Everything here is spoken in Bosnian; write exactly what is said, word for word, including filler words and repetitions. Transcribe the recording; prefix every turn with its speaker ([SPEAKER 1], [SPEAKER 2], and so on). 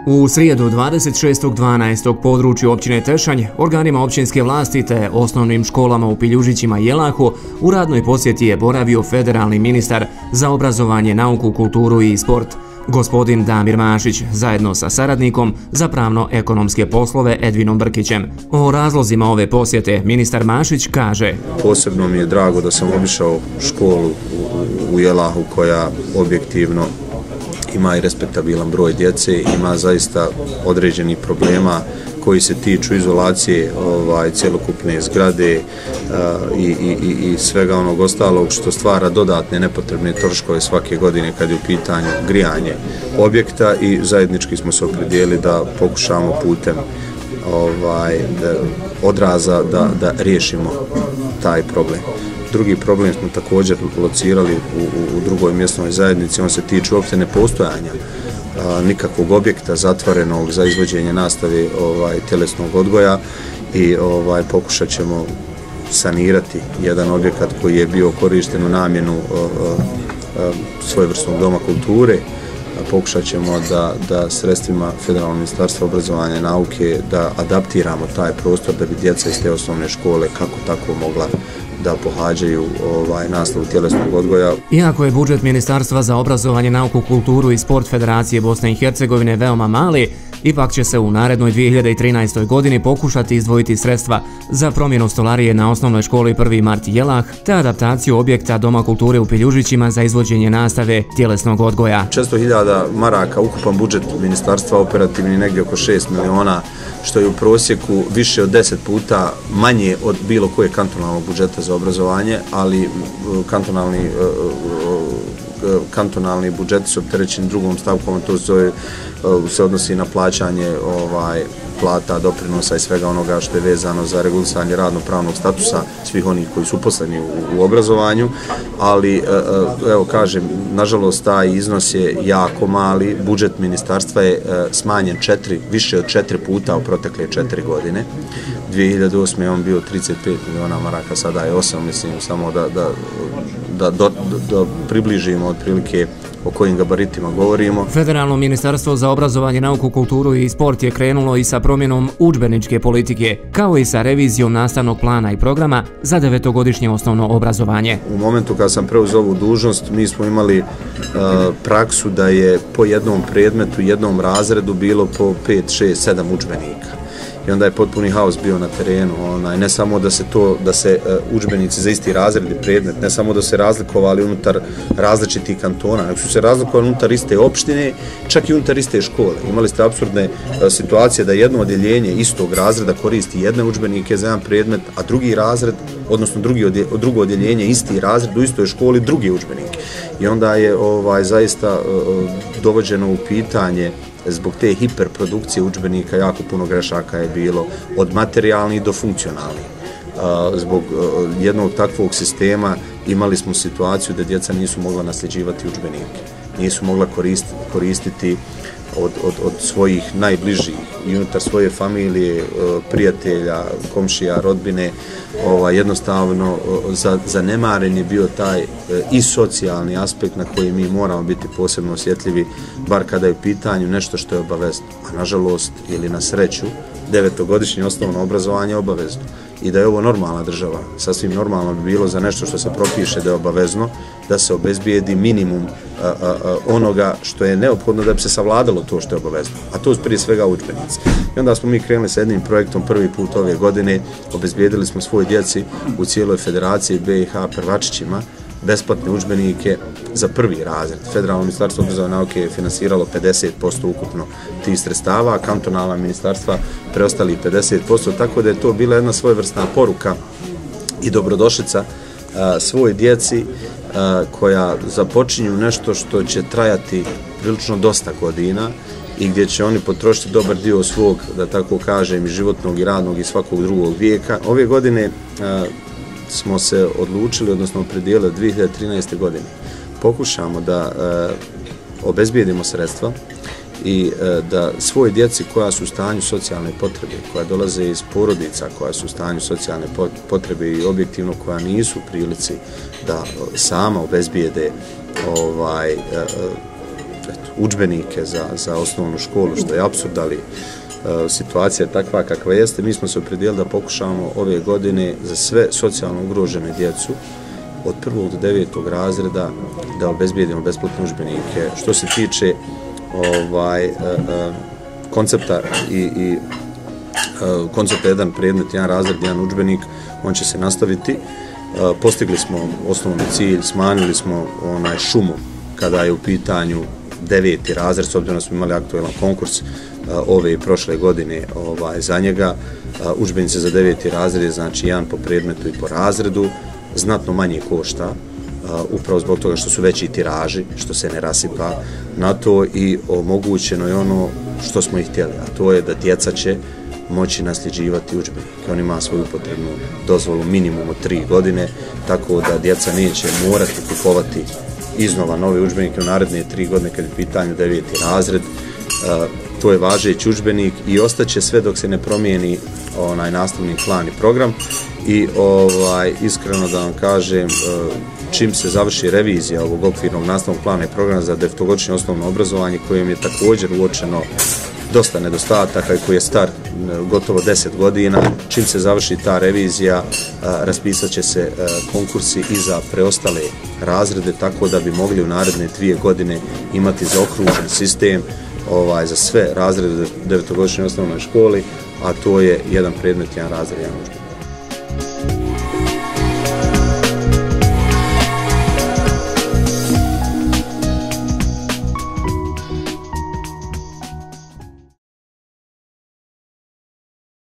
[SPEAKER 1] U srijedu dvadeset šestog dvanaestog području općine Tešanj, organima općinske vlasti te osnovnim školama u Piljužićima i Jelahu u radnoj posjeti je boravio federalni ministar za obrazovanje, nauku, kulturu i sport, gospodin Damir Mašić, zajedno sa saradnikom za pravno-ekonomske poslove Edvinom Brkićem. O razlozima ove posjete ministar Mašić kaže:
[SPEAKER 2] Posebno mi je drago da sam obišao školu u Jelahu koja objektivno ima i respektabilan broj djece, ima zaista određenih problema koji se tiču izolacije ovaj, cjelokupne zgrade uh, i, i, i svega onog ostalog što stvara dodatne nepotrebne troškove svake godine kad je u pitanju grijanje objekta, i zajednički smo se opredijelili da pokušamo putem ovaj, da, odraza da, da riješimo taj problem. Drugi problem smo također locirali u, u, u drugoj mjesnoj zajednici, on se tiče uopšte nepostojanja a, nikakvog objekta zatvorenog za izvođenje nastave ovaj, tjelesnog odgoja, i ovaj, pokušat ćemo sanirati jedan objekat koji je bio korišten u namjenu a, a, svojevrsnog doma kulture. Pokušat ćemo da, da sredstvima Federalnog ministarstva obrazovanja i nauke da adaptiramo taj prostor da bi djeca iz te osnovne škole kako tako mogla da pohađaju ovaj, nastavu tjelesnog odgoja.
[SPEAKER 1] Iako je budžet Ministarstva za obrazovanje, nauku, kulturu i sport Federacije Bosne i Hercegovine veoma mali, ipak će se u narednoj dvije hiljade trinaestoj. godini pokušati izdvojiti sredstva za promjenu stolarije na osnovnoj školi prvi mart Jelah te adaptaciju objekta Doma kulture u Piljužićima za izvođenje nastave tjelesnog odgoja.
[SPEAKER 2] šesto hiljada maraka ukupan budžet ministarstva, operativni negdje oko šest miliona, što je u prosjeku više od deset puta manje od bilo koje kantonalnog budžeta za obrazovanje, ali kantonalni kantonalni budžeti su opterećeni drugom stavkom, to zove, se odnosi na plaćanje ovaj, plata, doprinosa i svega onoga što je vezano za regulisanje radno-pravnog statusa svih onih koji su uposleni u, u obrazovanju, ali evo kažem, nažalost taj iznos je jako mali, budžet ministarstva je smanjen četiri, više od četiri puta u protekle četiri godine. dvije hiljade osme je on bio trideset pet miliona maraka, sada je osam, mislim, samo da, da, da, da, da približimo otprilike o kojim gabaritima govorimo.
[SPEAKER 1] Federalno ministarstvo za obrazovanje, nauku, kulturu i sport je krenulo i sa promjenom udžbeničke politike, kao i sa revizijom nastavnog plana i programa za devetogodišnje osnovno obrazovanje.
[SPEAKER 2] U momentu kad sam preuzeo ovu dužnost, mi smo imali uh, praksu da je po jednom predmetu, jednom razredu bilo po pet, šest, sedam udžbenika. I onda je potpuni haos bio na terenu, onaj, ne samo da se to, da se uh, udžbenici za isti razred i predmet, ne samo da se razlikovali unutar različitih kantona, nego su se razlikovali unutar iste opštine, čak i unutar iste škole. Imali ste apsurdne uh, situacije da jedno odjeljenje istog razreda koristi jedne udžbenike za jedan predmet, a drugi razred, odnosno drugi odje, drugo odjeljenje, isti razred u istoj školi, drugi udžbenike. I onda je ovaj, zaista uh, dovođeno u pitanje zbog te hiperprodukcije udžbenika jako puno grešaka je bilo, od materijalnih do funkcionalnih. Zbog jednog takvog sistema imali smo situaciju da djeca nisu mogla nasljeđivati udžbenike, nisu mogla koristiti, koristiti od, od, od svojih najbližih i unutar svoje familije, prijatelja, komšija, rodbine. Ovaj, jednostavno zanemaren je bio taj i socijalni aspekt na koji mi moramo biti posebno osjetljivi, bar kada je u pitanju nešto što je obavezno. A nažalost ili na sreću, devetogodišnje osnovno obrazovanje je obavezno. I da je ovo normalna država, sasvim normalno bi bilo za nešto što se propiše da je obavezno, da se obezbijedi minimum a, a, a, onoga što je neophodno da bi se savladalo to što je obavezno. A to su prije svega udžbenici. I onda smo mi krenuli sa jednim projektom prvi put ove godine, obezbijedili smo svoj djeci u cijeloj federaciji B i H prvačićima besplatne udžbenike za prvi razred. Federalno ministarstvo obrazovanja i nauke je finansiralo pedeset posto ukupno tih sredstava, a kantonalna ministarstva preostali pedeset posto, tako da je to bila jedna svojevrsna poruka i dobrodošlica a, svoj djeci a, koja započinju nešto što će trajati prilično dosta godina i gdje će oni potrošiti dobar dio svog, da tako kažem, i životnog i radnog i svakog drugog vijeka. Ove godine a, smo se odlučili, odnosno opredijelili dvije hiljade trinaeste. godine. Pokušamo da e, obezbijedimo sredstva i e, da svoj djeci koja su u stanju socijalne potrebe, koja dolaze iz porodica, koja su u stanju socijalne potrebe i objektivno koja nisu u prilici da sama obezbijede ovaj, e, eto, udžbenike za, za osnovnu školu, što je apsurd, ali situacija je takva kakva jeste. Mi smo se opredijelili da pokušamo ove godine za sve socijalno ugrožene djecu od prvog do devetog razreda da obezbijedimo besplatne udžbenike. Što se tiče ovaj, koncepta i, i koncepta jedan predmet, jedan razred, jedan udžbenik, on će se nastaviti. Postigli smo osnovni cilj, smanjili smo onaj šumu kada je u pitanju deveti razred, s obzirom da smo imali aktualan konkurs ove i prošle godine ovaj, za njega. Udžbenice za deveti razred je znači jedan po predmetu i po razredu, znatno manje košta, upravo zbog toga što su veći tiraži, što se ne rasipa na to, i omogućeno je ono što smo i htjeli, a to je da djeca će moći nasljeđivati udžbenike. On ima svoju potrebnu dozvolu minimum od tri godine, tako da djeca neće morati kupovati iznova nove udžbenike u naredne tri godine kad je pitanju deveti razred. To je važeći udžbenik i ostaće sve dok se ne promijeni onaj nastavni plan i program. I ovaj, iskreno da vam kažem, čim se završi revizija ovog okvirnog nastavnog plana i programa za devetogodišnje osnovno obrazovanje, kojem je također uočeno dosta nedostataka i koji je star gotovo deset godina, čim se završi ta revizija, raspisat će se konkursi i za preostale razrede, tako da bi mogli u naredne dvije godine imati zaokružen sistem ovaj, za sve razrede devetogodišnje osnovnoj školi, a to je jedan predmet, jedan razred, jedan udžbenik.